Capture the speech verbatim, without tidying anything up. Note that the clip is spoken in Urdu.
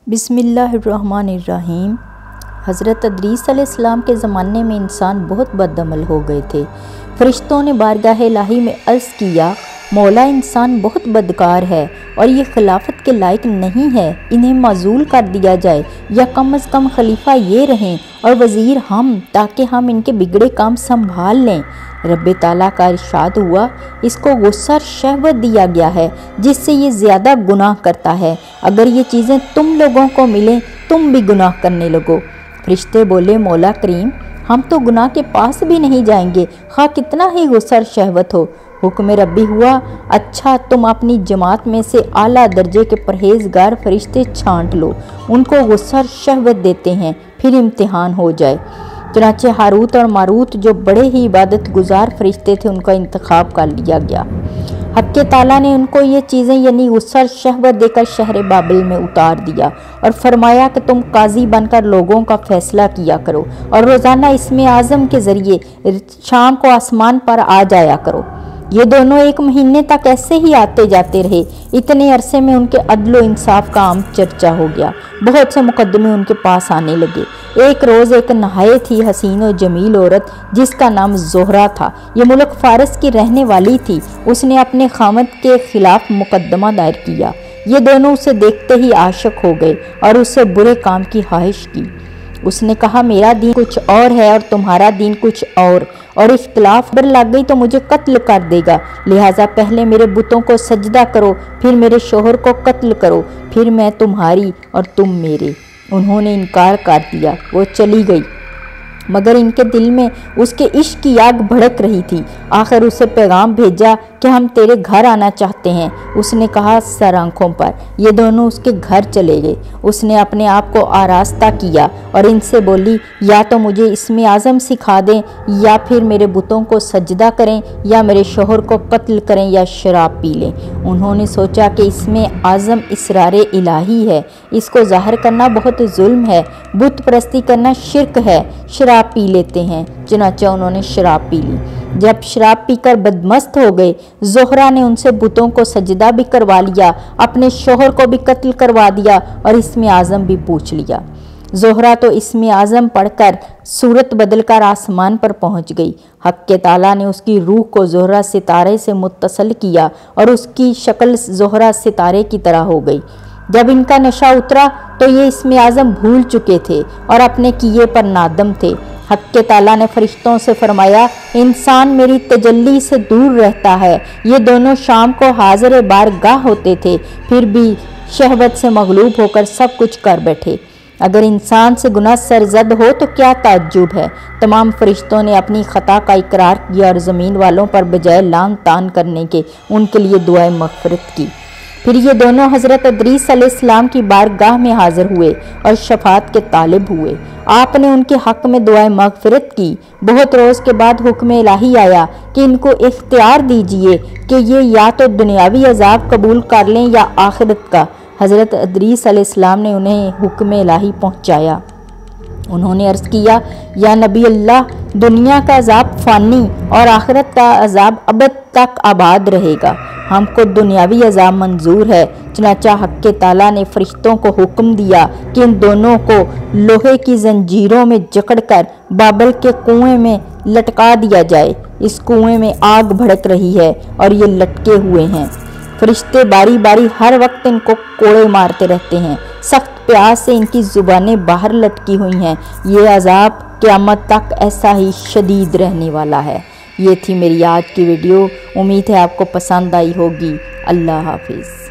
بسم اللہ الرحمن الرحیم۔ حضرت ادریس علیہ السلام کے زمانے میں انسان بہت بد عمل ہو گئے تھے۔ فرشتوں نے بارگاہ الہی میں عرض کیا، مولا انسان بہت بدکار ہے اور یہ خلافت کے لائق نہیں ہے، انہیں معزول کر دیا جائے یا کم از کم خلیفہ یہ رہیں اور وزیر ہم، تاکہ ہم ان کے بگڑے کام سنبھال لیں۔ رب تعالیٰ کا ارشاد ہوا، اس کو غصہ اور شہوت دیا گیا ہے جس سے یہ زیادہ گناہ کرتا ہے، اگر یہ چیزیں تم لوگوں کو ملیں تم بھی گناہ کرنے لگو۔ فرشتے بولے، مولا کریم ہم تو گناہ کے پاس بھی نہیں جائیں گے، خواہ کتنا ہی غصہ اور شہوت ہو۔ حکم ربی ہوا، اچھا تم اپنی جماعت میں سے اعلیٰ درجے کے پرہیزگار فرشتے چھانٹ لو، ان کو غصہ اور شہوت دیتے ہیں، پھر امتحان ہو جائے۔ چنانچہ ہاروت اور ماروت جو بڑے ہی عبادت گزار فرشتے تھے ان کا انتخاب کر لیا گیا۔ حق تعالیٰ نے ان کو یہ چیزیں یعنی غصہ اور شہوت دے کر شہر بابل میں اتار دیا اور فرمایا کہ تم قاضی بن کر لوگوں کا فیصلہ کیا کرو اور روزانہ اسم اعظم کے ذریعے شام کو آسمان پر آ جایا کرو۔ یہ دونوں ایک مہینے تک ایسے ہی آتے جاتے رہے۔ اتنے عرصے میں ان کے عدل و انصاف کا عام چرچا ہو گیا، بہت سے مقدمے ان کے پاس آنے لگے۔ ایک روز ایک نہایت ہی حسین و جمیل عورت جس کا نام زہرہ تھا، یہ ملک فارس کی رہنے والی تھی، اس نے اپنے خاوند کے خلاف مقدمہ دائر کیا۔ یہ دونوں اسے دیکھتے ہی عاشق ہو گئے اور اس سے برے کام کی خواہش کی۔ اس نے کہا، میرا دین کچھ اور ہے اور تمہارا دین کچھ اور اور اختلاف بر لگ گئی تو مجھے قتل کر دے گا، لہٰذا پہلے میرے بتوں کو سجدہ کرو، پھر میرے شوہر کو قتل کرو، پھر میں تمہاری اور تم میرے۔ انہوں نے انکار کر دیا، وہ چلی گئی، مگر ان کے دل میں اس کے عشق کی آگ بھڑک رہی تھی۔ آخر اسے پیغام بھیجا کہ ہم تیرے گھر آنا چاہتے ہیں۔ اس نے کہا، سر آنکھوں پر۔ یہ دونوں اس کے گھر چلے گئے۔ اس نے اپنے آپ کو آراستہ کیا اور ان سے بولی، یا تو مجھے اسم اعظم سکھا دیں یا پھر میرے بتوں کو سجدہ کریں یا میرے شوہر کو قتل کریں یا شراب پی لیں۔ انہوں نے سوچا کہ اسم اعظم اسرار الہی ہے، اس کو ظاہر کرنا بہت ظلم ہے، بت پرستی کرنا شرک ہے، شراب پی لیتے ہیں۔ چنانچہ انہوں نے شراب پی لی۔ جب شراب پی کر بدمست ہو گئے، زہرہ نے ان سے بتوں کو سجدہ بھی کروا لیا، اپنے شوہر کو بھی قتل کروا دیا اور اسم اعظم بھی پوچھ لیا۔ زہرہ تو اسم اعظم پڑھ کر صورت بدل کر آسمان پر پہنچ گئی۔ حق تعالیٰ نے اس کی روح کو زہرہ ستارے سے متصل کیا اور اس کی شکل زہرہ ستارے کی طرح ہو گئی۔ جب ان کا نشہ اترا تو یہ اسم اعظم بھول چکے تھے اور اپنے کیے پر نادم تھے۔ حق تعالیٰ نے فرشتوں سے فرمایا، انسان میری تجلی سے دور رہتا ہے۔ یہ دونوں شام کو حاضر بارگاہ ہوتے تھے، پھر بھی شہوت سے مغلوب ہو کر سب کچھ کر بیٹھے۔ اگر انسان سے گناہ سرزد ہو تو کیا تعجب ہے۔ تمام فرشتوں نے اپنی خطا کا اقرار کیا اور زمین والوں پر بجائے لان تان کرنے کے ان کے لیے دعائے مغفرت کی۔ پھر یہ دونوں حضرت ادریس علیہ السلام کی بارگاہ میں حاضر ہوئے اور شفاعت کے طالب ہوئے۔ آپ نے ان کے حق میں دعائے مغفرت کی۔ بہت روز کے بعد حکم الہی آیا کہ ان کو اختیار دیجئے کہ یہ یا تو دنیاوی عذاب قبول کر لیں یا آخرت کا۔ حضرت ادریس علیہ السلام نے انہیں حکم الہی پہنچایا۔ انہوں نے عرض کیا، یا نبی اللہ، دنیا کا عذاب فانی اور آخرت کا عذاب ابد تک آباد رہے گا، ہم کو دنیاوی عذاب منظور ہے۔ چنانچہ حق تعالیٰ نے فرشتوں کو حکم دیا کہ ان دونوں کو لوہے کی زنجیروں میں جکڑ کر بابل کے کنویں میں لٹکا دیا جائے۔ اس کنویں میں آگ بھڑک رہی ہے اور یہ لٹکے ہوئے ہیں۔ فرشتے باری باری ہر وقت ان کو کوڑے مارتے رہتے ہیں، سخت پیاس سے ان کی زبانیں باہر لٹکی ہوئی ہیں۔ یہ عذاب قیامت تک ایسا ہی شدید رہنے والا ہے۔ یہ تھی میری آج کی ویڈیو، امید ہے آپ کو پسند آئی ہوگی۔ اللہ حافظ۔